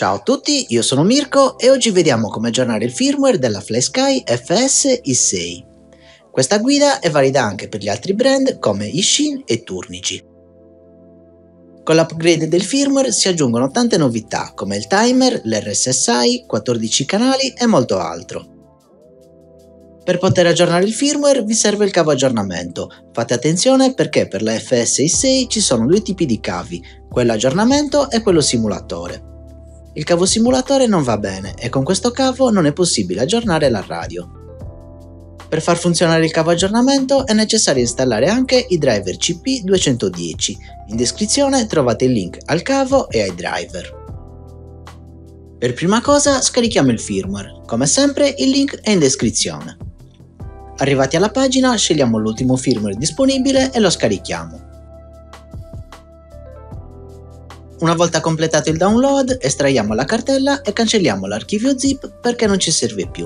Ciao a tutti, io sono Mirko e oggi vediamo come aggiornare il firmware della FlySky FS i6. Questa guida è valida anche per gli altri brand come Ishin e Turnigy. Con l'upgrade del firmware si aggiungono tante novità come il timer, l'RSSI, 14 canali e molto altro. Per poter aggiornare il firmware vi serve il cavo aggiornamento. Fate attenzione perché per la FS i6 ci sono due tipi di cavi, quello aggiornamento e quello simulatore. Il cavo simulatore non va bene e con questo cavo non è possibile aggiornare la radio. Per far funzionare il cavo aggiornamento è necessario installare anche i driver CP210. In descrizione trovate il link al cavo e ai driver. Per prima cosa scarichiamo il firmware, come sempre il link è in descrizione. Arrivati alla pagina scegliamo l'ultimo firmware disponibile e lo scarichiamo. Una volta completato il download, estraiamo la cartella e cancelliamo l'archivio zip perché non ci serve più.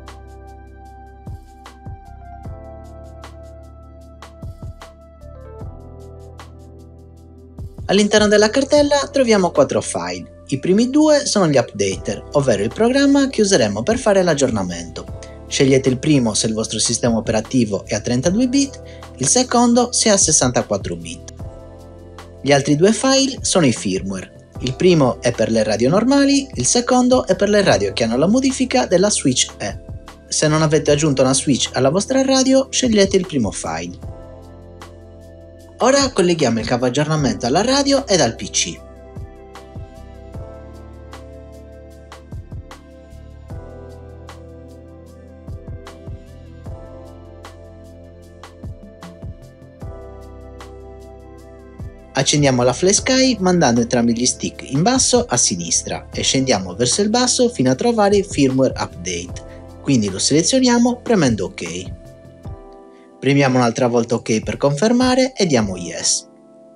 All'interno della cartella troviamo 4 file. I primi due sono gli updater, ovvero il programma che useremo per fare l'aggiornamento. Scegliete il primo se il vostro sistema operativo è a 32 bit, il secondo se è a 64 bit. Gli altri due file sono i firmware. Il primo è per le radio normali, il secondo è per le radio che hanno la modifica della switch E. Se non avete aggiunto una switch alla vostra radio, scegliete il primo file. Ora colleghiamo il cavo aggiornamento alla radio ed al PC. Accendiamo la FlySky mandando entrambi gli stick in basso a sinistra e scendiamo verso il basso fino a trovare Firmware Update, quindi lo selezioniamo premendo OK. Premiamo un'altra volta OK per confermare e diamo Yes.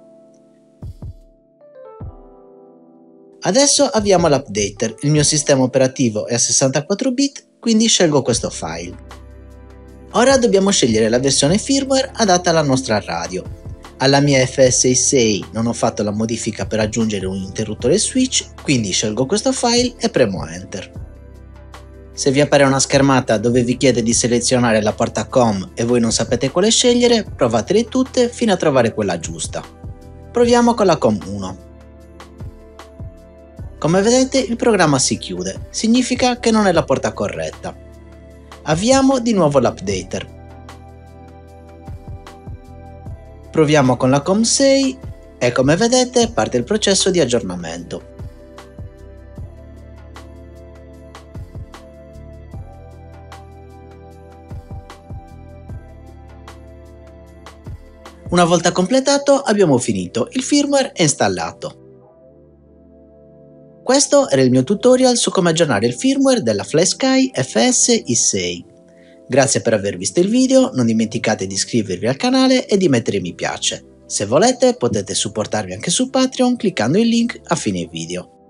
Adesso avviamo l'updater, il mio sistema operativo è a 64 bit, quindi scelgo questo file. Ora dobbiamo scegliere la versione firmware adatta alla nostra radio. Alla mia FS i6 non ho fatto la modifica per aggiungere un interruttore switch, quindi scelgo questo file e premo Enter. Se vi appare una schermata dove vi chiede di selezionare la porta COM e voi non sapete quale scegliere, provatele tutte fino a trovare quella giusta. Proviamo con la COM 1. Come vedete il programma si chiude, significa che non è la porta corretta. Avviamo di nuovo l'updater. Proviamo con la COM 6 e come vedete parte il processo di aggiornamento. Una volta completato abbiamo finito, il firmware è installato. Questo era il mio tutorial su come aggiornare il firmware della FlySky FS i6. Grazie per aver visto il video, non dimenticate di iscrivervi al canale e di mettere mi piace. Se volete potete supportarmi anche su Patreon cliccando il link a fine video.